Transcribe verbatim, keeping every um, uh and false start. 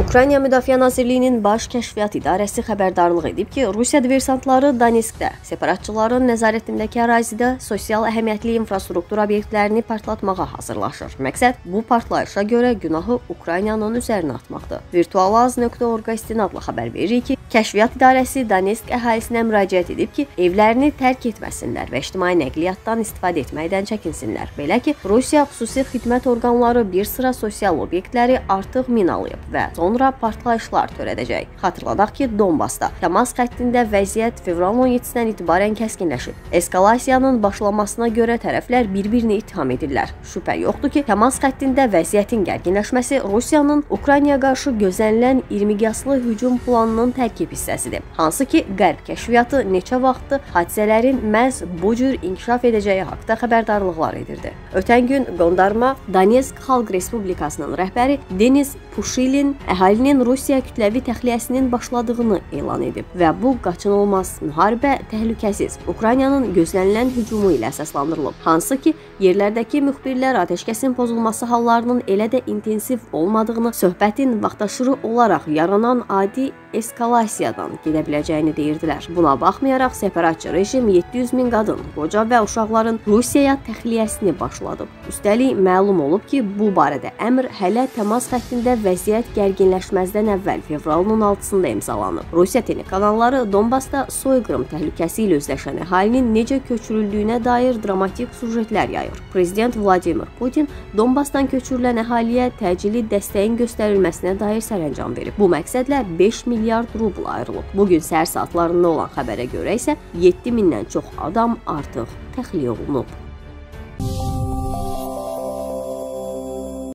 Ukrayna Müdafiə Nazirliyinin Baş Kəşfiyyat İdarəsi xəbərdarlıq edib ki, Rusiya diversantları Donetskdə, separatçıların nəzarətindəki ərazidə sosial əhəmiyyətli infrastruktur obyektlərini partlatmağa hazırlaşır. Məqsəd bu partlayışa görə günahı Ukraynanın üzərinə atmaqdır. Virtualaz nöqtə org istinadla xəbər verir ki, Kəşfiyyat İdarəsi Donetsk əhalisinə müraciət edib ki, evlərini tərk etməsinlər və ictimai nəqliyyatdan istifadə etməkdən çəkinsinlər. Belə ki, Rusiya xüsusi xidmət orqanları bir sıra sosial obyektləri artıq minalayıb və sonra partlayışlar törədəcək. Xatırladaq ki, Donbasda təmas xəttində vəziyyət fevralın on yeddisindən etibarən kəskinləşib. Eskalasiyanın başlamasına görə tərəflər bir-birini ittiham edirlər. Şübhə yoxdur ki, təmas xəttində vəziyyətin gərginləşməsi Rusiyanın Ukraynaya qarşı gözlənilən iyirmiqyaslı hücum planının tərkib hissəsidir. Hansı ki, Qərb kəşfiyyatı neçə vaxtdır hadisələrin məhz bu cür inkişaf edəcəyi haqda xəbərdarlıqlar edirdi. Ötən gün qondarma Donetsk Xalq Respublikasının rəhbəri Denis Pushilin əhalinin Rusiya kütləvi təxliyəsinin başladığını elan edib və bu qaçınılmaz müharibə təhlükəsiz Ukraynanın gözlənilən hücumu ilə əsaslandırılıb. Hansı ki, yerlərdəki müxbirlər atəşkəsin pozulması hallarının elə də intensiv olmadığını, söhbətin vaxtaşırı olaraq yaranan adi eskalasiyadan gedə biləcəyini deyirdilər. Buna baxmayaraq, separatçı rejim yeddi yüz min qadın, qoca və uşaqların Rusiyaya təxliyəsini başladıb. Üstəlik, məlum olub ki, bu barədə əmr hələ təmas xəttində vəziyyət gərginləşməzdən əvvəl fevralın on altısında imzalanıb. Rusiya telekanalları Donbasda soyqırım təhlükəsi ilə üzləşən əhalinin necə köçürüldüyünə dair dramatik sujetlər yayır. Prezident Vladimir Putin Donbasdan köçürülən əhaliyə təcili dəstəyin göstərilməsinə dair sərəncam verib. Bu məqsədlə beş milyard rubl ayrılıb. Bugün səhər saatlarında olan xəbərə görə isə yeddi mindən çox adam artıq təxliyə olunub.